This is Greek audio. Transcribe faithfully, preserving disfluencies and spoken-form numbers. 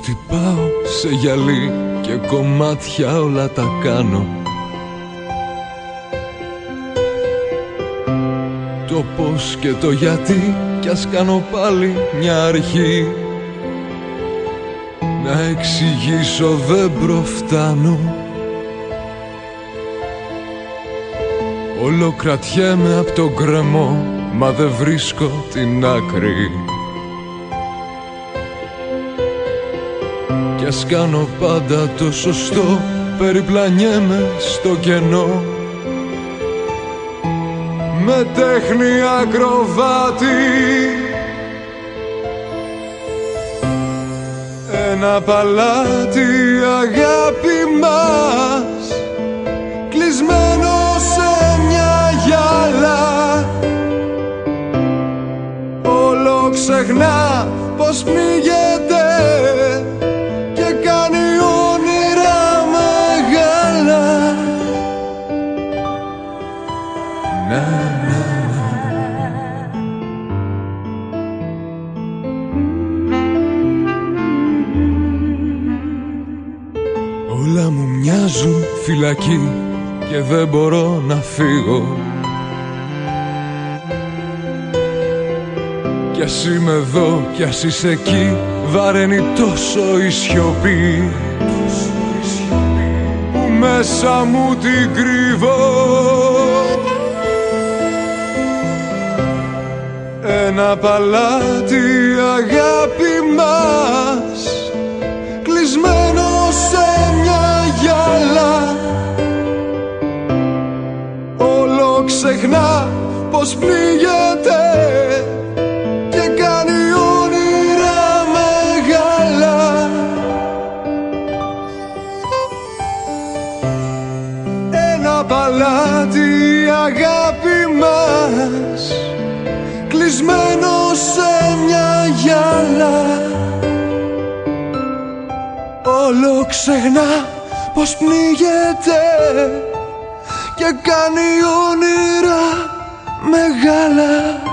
ότι πάω σε γυαλί και κομμάτια όλα τα κάνω. Το πώς και το γιατί κι ας κάνω πάλι μια αρχή. Να εξηγήσω δεν προφτάνω. Όλο κρατιέμαι απ' τον γκρεμό, μα δεν βρίσκω την άκρη. Κι ας κάνω πάντα το σωστό, περιπλανιέμαι στο κενό. Με τέχνη ακροβάτη, ένα παλάτι αγάπη μας, κλεισμένο σε μια γυάλα. Όλο ξεχνά πως πνίγεται και κάνει όνειρα μεγάλα. Να, όλα μου μοιάζουν φυλακή και δεν μπορώ να φύγω. Κι ας είμαι εδώ κι ας είσαι εκεί, βαραίνει τόσο η σιωπή που μέσα μου την κρύβω. Ένα παλάτι αγάπη μας, κλεισμένο σε μια γυάλα. Όλο ξεχνά πως πνίγεται και κάνει όνειρα μεγάλα. Ένα παλάτι αγάπη μας, κλεισμένο σε μια γυάλα. Όλο ξεχνά πως πνίγεται και κάνει όνειρα μεγάλα.